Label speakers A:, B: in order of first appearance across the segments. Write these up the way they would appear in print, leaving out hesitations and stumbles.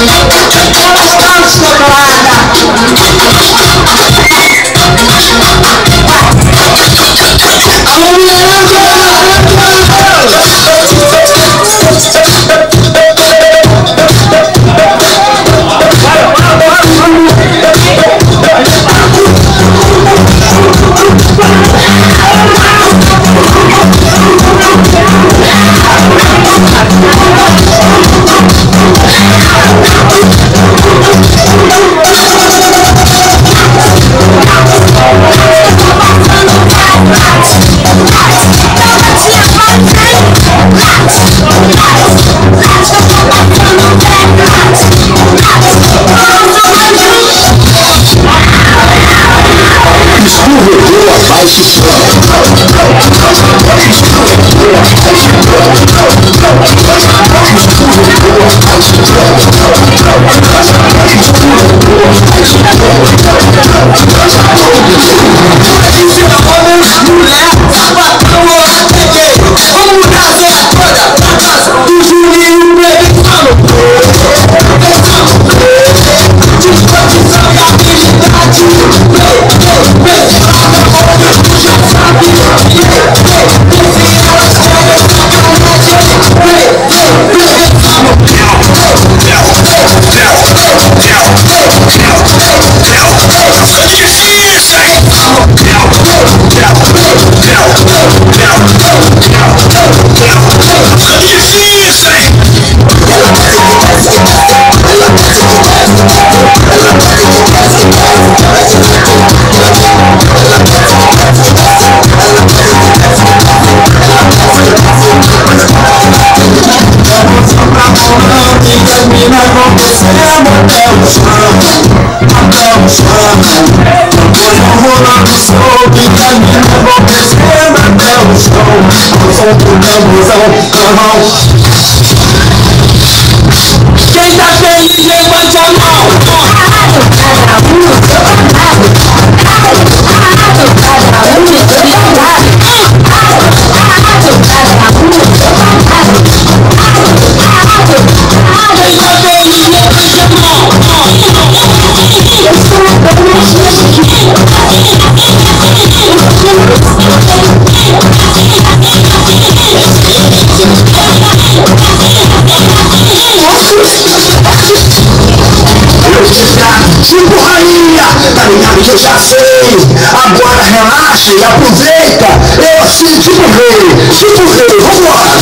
A: Quem tá feliz, levante a mão.
B: Tipo rainha, tá ligado que eu já sei. Agora relaxa e aproveita. Eu assim, tipo rei, vambora.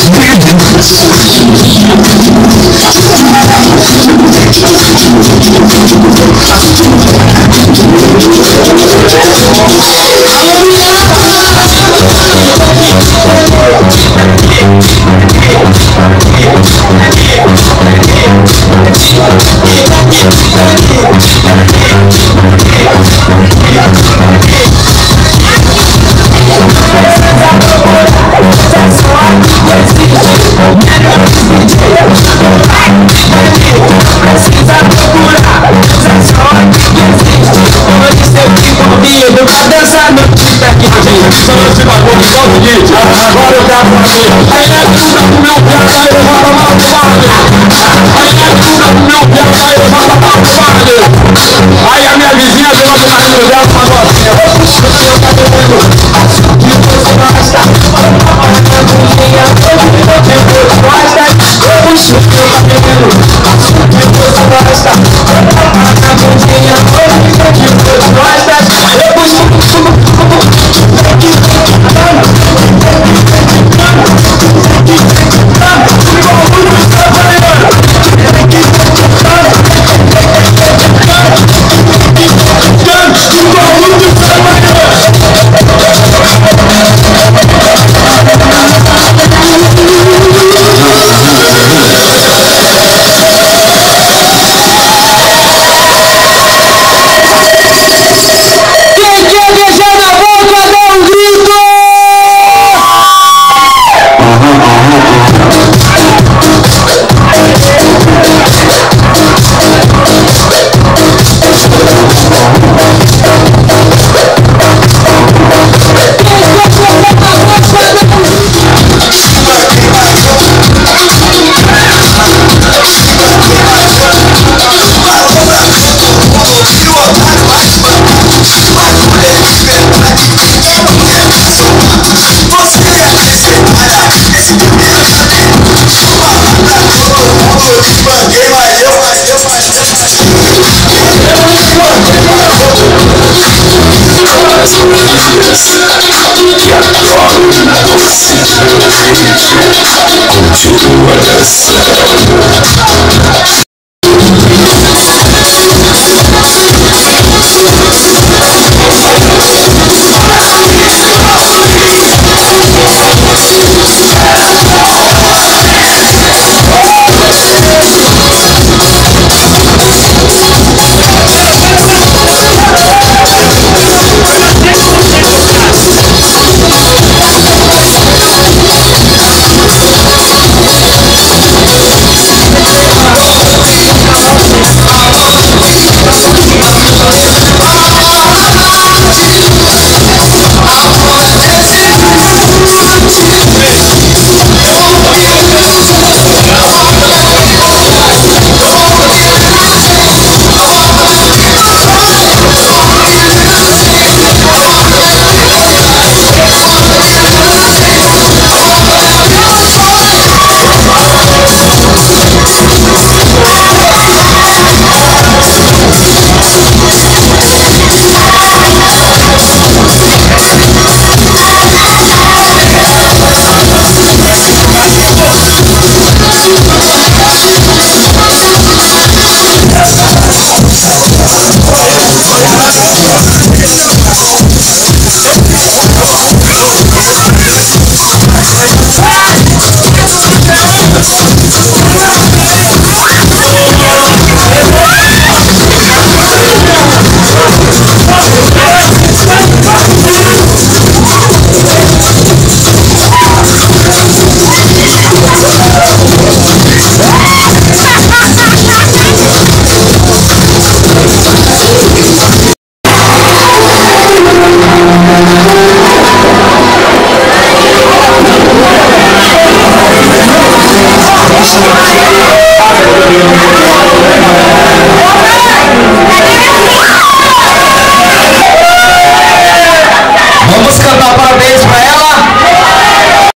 A: Vai dançar meu tipo aqui, gente. Só esse bagulho, só o seguinte. Agora eu quero fazer. Aí é tudo pro meu piada, aí eu falo mal do baile. Aí é tudo pro meu piada, aí eu falo mal do baile. Aí a minha vizinha virou pro marido dela e falou assim: eu vou puxar o meu cabelo. E você gosta.
B: eu te espanquei, mas eu
A: continua